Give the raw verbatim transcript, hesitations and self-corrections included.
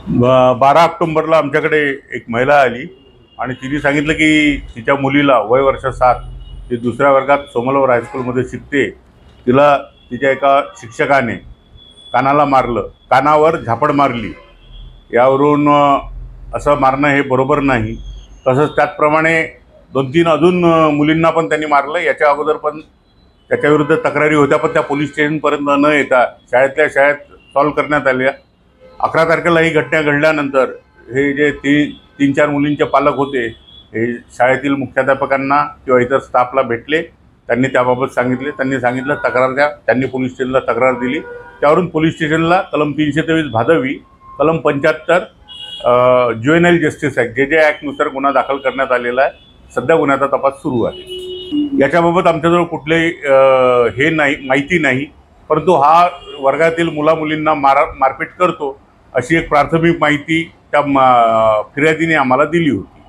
ब- बारा ऑक्टोंबरला आमच्याकडे एक महिला आली आणि तिने सांगितलं की तिच्या मुलीला वय वर्ष सात, ती दुसऱ्या वर्गात सोमलवर हायस्कूलमध्ये शिकते. तिला तिच्या एका शिक्षकाने कानाला मारलं, कानावर झापड मारली. यावरून अ, असं मारणं हे बरोबर नाही. तसंच त्याचप्रमाणे दोन तीन अजून अ, मुलींना पण त्यांनी मारलं. याच्या अगोदर पण त्याच्याविरुद्ध तक्रारी होत्या, पण त्या पोलीस स्टेशनपर्यंत न येता शाळेतल्या शाळेत सॉल्व्ह करण्यात आल्या. अकरा तारखेला ही घटना घडल्यानंतर हे जे ती तीन चार मुलींचे पालक होते, हे शाळेतील मुख्याध्यापकांना किंवा इतर स्टाफला भेटले. त्यांनी त्याबाबत सांगितले. त्यांनी सांगितलं तक्रार द्या. त्यांनी पोलीस स्टेशनला तक्रार दिली. त्यावरून पोलीस स्टेशनला कलम तीनशे तेवीस भादवी, कलम पंच्याहत्तर ज्युएनाईल जस्टिस ॲक्ट, जे जे ॲक्टनुसार गुन्हा दाखल करण्यात आलेला आहे. सध्या गुन्ह्याचा तपास सुरू आहे. याच्याबाबत आमच्याजवळ कुठलेही अ, हे नाही, माहिती नाही. परंतु हा वर्गातील मुलामुलींना मारा मारपीट करतो, अशी एक प्राथमिक माहिती त्या मा फिर्यादीने आम्हाला दिली होती.